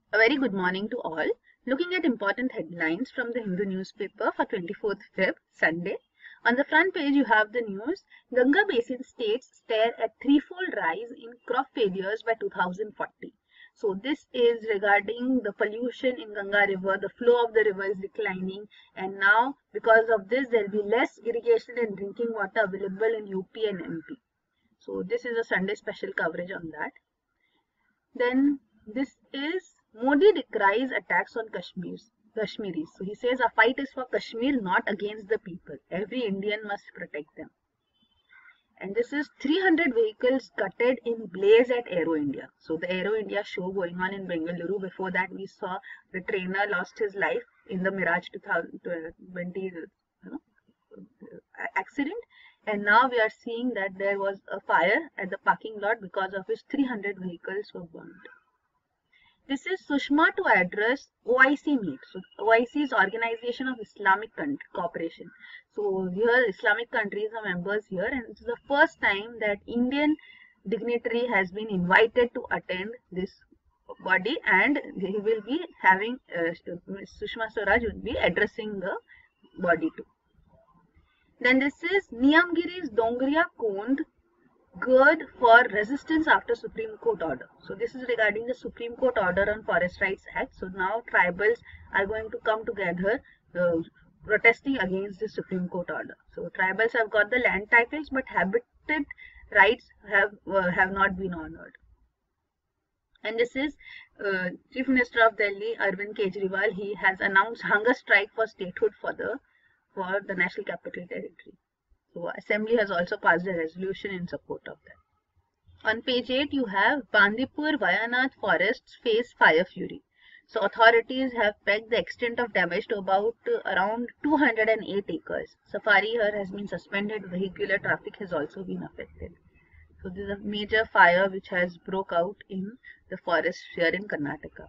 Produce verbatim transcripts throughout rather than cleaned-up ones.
A very good morning to all. Looking at important headlines from the Hindu newspaper for twenty-fourth February, Sunday. On the front page, you have the news Ganga Basin states stare at threefold rise in crop failures by two thousand forty. So, this is regarding the pollution in Ganga River. The flow of the river is declining, and now because of this, there will be less irrigation and drinking water available in U P and M P. So, this is a Sunday special coverage on that. Then this is Modi decries attacks on Kashmirs, Kashmiris. So he says our fight is for Kashmir, not against the people. Every Indian must protect them. And this is three hundred vehicles gutted in blaze at Aero India. So the Aero India show going on in Bengaluru. Before that, we saw the trainer lost his life in the Mirage twenty twenty you know, accident. And now we are seeing that there was a fire at the parking lot because of which three hundred vehicles were burned. This is Sushma to address O I C meet. So O I C is Organization of Islamic Cooperation. So here Islamic countries are members here, and it's the first time that Indian dignitary has been invited to attend this body, and he will be having uh, Sushma Swaraj will be addressing the body too. Then this is Niyamgiri's Dongriya Kond Gird for resistance after Supreme Court order. So this is regarding the Supreme Court order on Forest Rights Act. So now tribals are going to come together uh, protesting against the Supreme Court order. So tribals have got the land titles, but habitat rights have uh, have not been honored. And this is uh, Chief Minister of Delhi, Arvind Kejriwal. He has announced hunger strike for statehood for the for the National Capital Territory. So Assembly has also passed a resolution in support of that. On page eight, you have Bandipur Vayanath forests face fire fury. So authorities have pegged the extent of damage to about uh, around two hundred eight acres. Safari here has been suspended. Vehicular traffic has also been affected. So this is a major fire which has broke out in the forest here in Karnataka.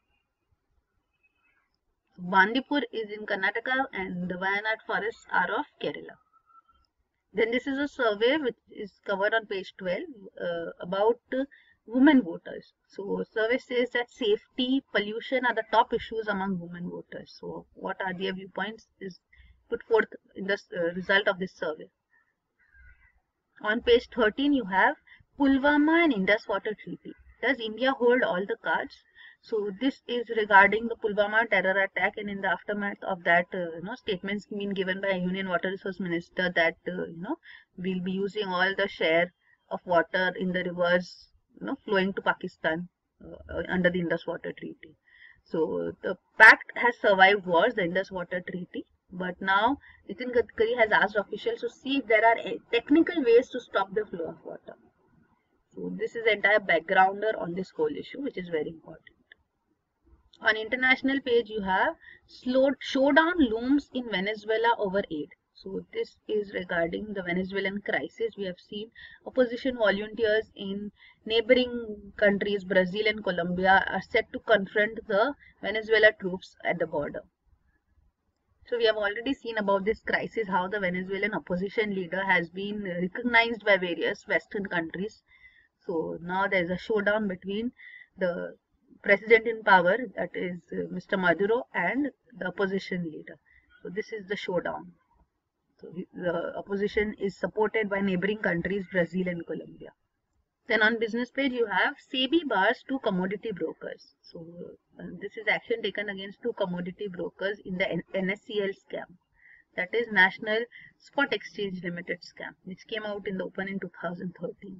Bandipur is in Karnataka and the Vayanath forests are of Kerala. Then this is a survey which is covered on page twelve uh, about uh, women voters. So survey says that safety, pollution are the top issues among women voters. So what are their viewpoints is put forth in the uh, result of this survey. On page thirteen you have Pulwama and Indus Water Treaty. Does India hold all the cards? So this is regarding the Pulwama terror attack, and in the aftermath of that, uh, you know, statements being given by Union Water Resource Minister that uh, you know we'll be using all the share of water in the rivers, you know, flowing to Pakistan uh, under the Indus Water Treaty. So the pact has survived wars, the Indus Water Treaty, but now Nitin Gadkari has asked officials to see if there are technical ways to stop the flow of water. So this is the entire backgrounder on this whole issue, which is very important. On international page, you have slow showdown looms in Venezuela over aid. So this is regarding the Venezuelan crisis. We have seen opposition volunteers in neighboring countries, Brazil and Colombia, are set to confront the Venezuela troops at the border. So we have already seen about this crisis, how the Venezuelan opposition leader has been recognized by various Western countries. So now there is a showdown between the president in power, that is uh, Mister Maduro, and the opposition leader. So this is the showdown. So the opposition is supported by neighboring countries, Brazil and Colombia. Then on business page you have SEBI bars two commodity brokers. So uh, this is action taken against two commodity brokers in the N S C L scam. That is National Spot Exchange Limited scam, which came out in the open in two thousand thirteen.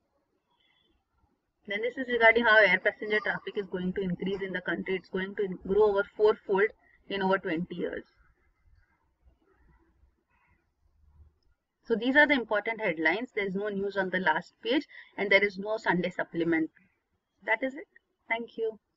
Then this is regarding how air passenger traffic is going to increase in the country. It's going to grow over fourfold in over twenty years. So these are the important headlines. There is no news on the last page and there is no Sunday supplement. That is it. Thank you.